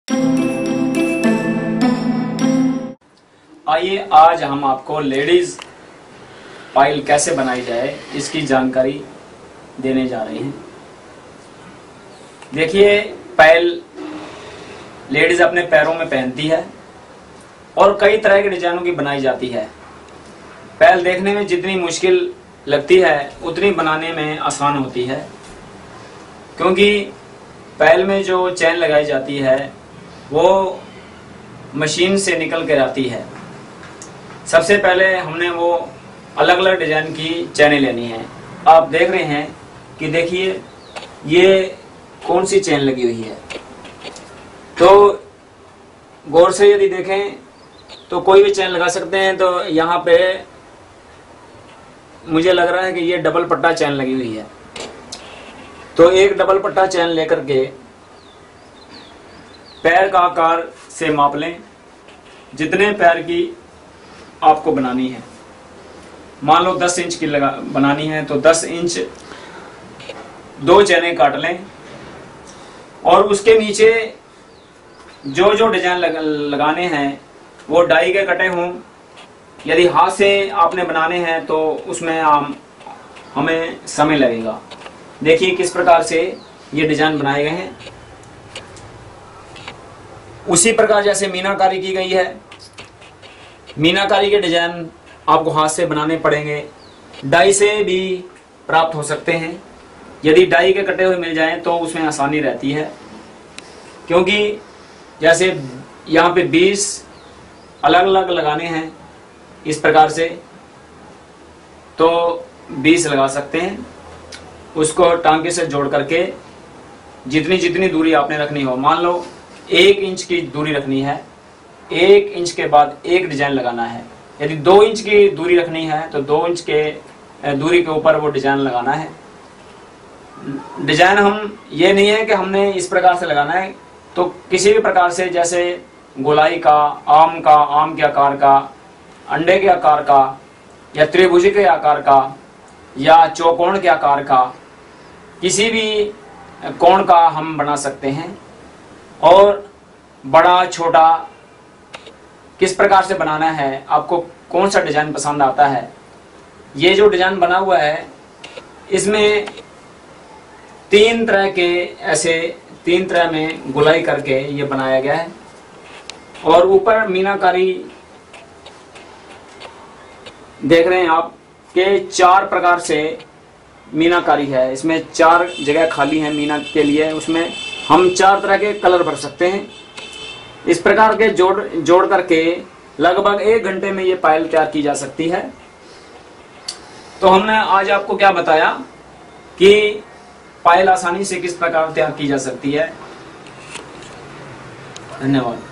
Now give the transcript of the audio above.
आइए आज हम आपको लेडीज पायल कैसे बनाई जाए इसकी जानकारी देने जा रहे हैं। देखिए, पायल लेडीज अपने पैरों में पहनती है और कई तरह के डिजाइनों की बनाई जाती है। पायल देखने में जितनी मुश्किल लगती है उतनी बनाने में आसान होती है, क्योंकि पायल में जो चैन लगाई जाती है वो मशीन से निकल कर आती है। सबसे पहले हमने वो अलग अलग डिजाइन की चैनें लेनी है। आप देख रहे हैं कि देखिए ये कौन सी चैन लगी हुई है। तो गौर से यदि देखें तो कोई भी चैन लगा सकते हैं। तो यहाँ पे मुझे लग रहा है कि ये डबल पट्टा चैन लगी हुई है। तो एक डबल पट्टा चैन लेकर के पैर का आकार से माप लें, जितने पैर की आपको बनानी है। मान लो 10 इंच की बनानी है तो 10 इंच 2 चैनें काट लें और उसके नीचे जो जो डिजाइन लगाने हैं वो डाई के कटे हों। यदि हाथ से आपने बनाने हैं तो उसमें हमें समय लगेगा। देखिए किस प्रकार से ये डिजाइन बनाए गए हैं। उसी प्रकार जैसे मीनाकारी की गई है, मीनाकारी के डिजाइन आपको हाथ से बनाने पड़ेंगे। डाई से भी प्राप्त हो सकते हैं। यदि डाई के कटे हुए मिल जाएं तो उसमें आसानी रहती है, क्योंकि जैसे यहाँ पे 20 अलग अलग लगाने हैं इस प्रकार से, तो 20 लगा सकते हैं। उसको टांके से जोड़ करके जितनी जितनी दूरी आपने रखनी हो, मान लो 1 इंच की दूरी रखनी है, 1 इंच के बाद एक डिजाइन लगाना है। यदि 2 इंच की दूरी रखनी है तो 2 इंच के दूरी के ऊपर वो डिजाइन लगाना है। डिजाइन हम ये नहीं है कि हमने इस प्रकार से लगाना है, तो किसी भी प्रकार से, जैसे गोलाई का, आम के आकार का, अंडे के आकार का, या त्रिभुज के आकार का, या चौकोण के आकार का, किसी भी कोण का हम बना सकते हैं। और बड़ा छोटा किस प्रकार से बनाना है, आपको कौन सा डिजाइन पसंद आता है। ये जो डिजाइन बना हुआ है इसमें 3 तरह में गुलाई करके ये बनाया गया है। और ऊपर मीनाकारी देख रहे हैं आप के 4 प्रकार से मीनाकारी है। इसमें 4 जगह खाली है मीना के लिए, उसमें हम 4 तरह के कलर भर सकते हैं। इस प्रकार के जोड़ करके लगभग 1 घंटे में ये पायल तैयार की जा सकती है। तो हमने आज आपको क्या बताया कि पायल आसानी से किस प्रकार तैयार की जा सकती है। धन्यवाद।